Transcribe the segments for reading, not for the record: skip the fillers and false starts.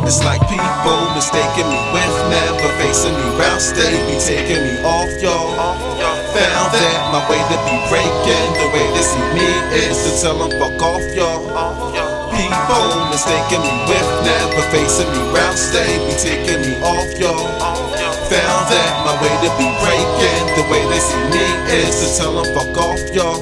It's like people mistaking me with never facing me. Routes they be taking me off, y'all. Found that my way to be breaking, the way to see me is to tell them fuck off, y'all. People mistaking me with never facing me. Routes they be taking me off, y'all. Found that my way to be breaking, the way they see me is to tell them fuck off, y'all.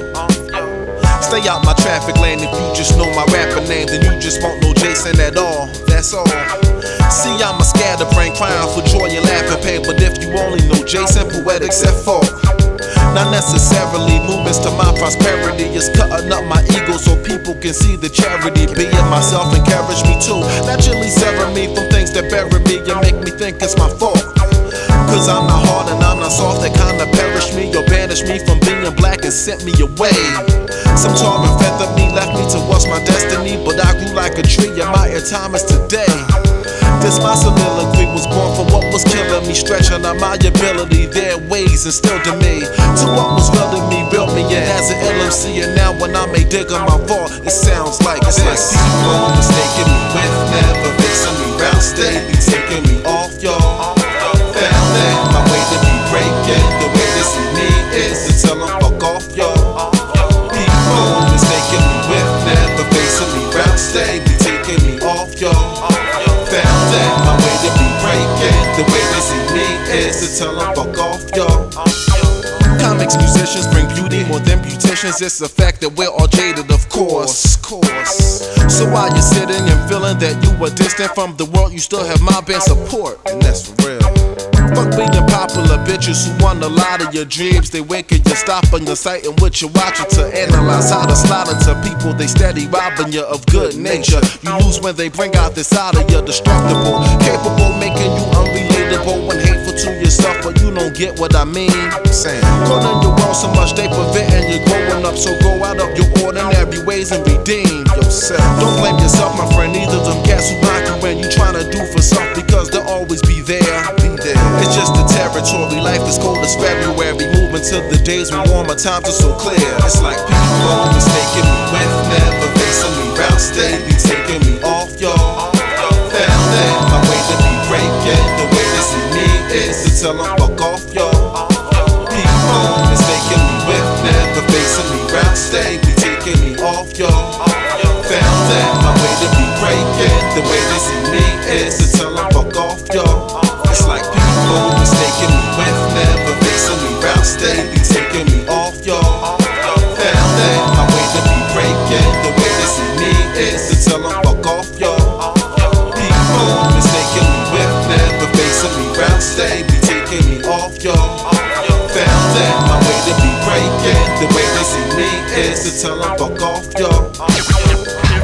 Stay out my traffic lane if you just know my rapper name, then you just won't know Jason at all, that's all. See, I'm a scatterbrain, crying for joy and laughing pain, but if you only know Jason, poetics at fault. Not necessarily movements to my prosperity, it's cutting up my ego so people can see the charity. Being myself encourage me too, naturally sever me from things that bury me and make me think it's my fault. Cause I'm not hard and I'm not soft, that kinda perish me or banish me from being black and sent me away. Some tar and feathered me, left me towards my destiny, but I grew like a tree and my time is today. This my soliloquy was born from what was killing me, stretching out my ability, their ways instilled in me. To what was real in me, built me in as an LMC, and now when I may dig on my vault, it sounds like this. Like people mistaking me with never facing me. Routes they be taking me off, y'all. Found that my way to be breaking, the way to see me is to tell them fuck off, y'all. People mistaking me with never facing me. Routes they be taking me off, y'all. Found that my way to be breaking, the way they see me is to tell them fuck off, y'all. Comics, musicians bring beauty more than beauticians. It's a fact that we're all jaded, of course. So while you're sitting and feeling that you were distant from the world, you still have my band support, and that's for real. Fuck being popular bitches who want a lot of your dreams. They waking you, stopping your sight and what you're watching to analyze how to slide into people. They steady robbing you of good nature. You lose when they bring out this side of you, destructible, capable, making you unrelatable and hateful to yourself, but you don't get what I mean. Caught in your world so much they preventing you growing up, so go out of your ordinary ways and redeem yourself. Don't blame yourself, my friend, either them cats who mock you when you trying to do for self, because they'll always be there. It's just the territory, life is cold as February, moving to the days when warmer times are so clear. It's like people mistaking me with never facing me. Routes they be taking me off, y'all. Found that my way to be breaking, the way to see me is to tell them fuck off, y'all. People mistaking me with never facing me. Routes they be taking me off, y'all. Found that my way to be breaking, the way they see me is to tell them fuck off, y'all. It's like people mistaking me with never facing me. Routes they be taking me off, y'all. Found that my way to be breaking, the way they see me is to tell them fuck off, y'all. People mistaking me with never facing me. Routes they be taking me off, y'all. Found that my way to be breaking, the way they see me is to tell them fuck off, y'all.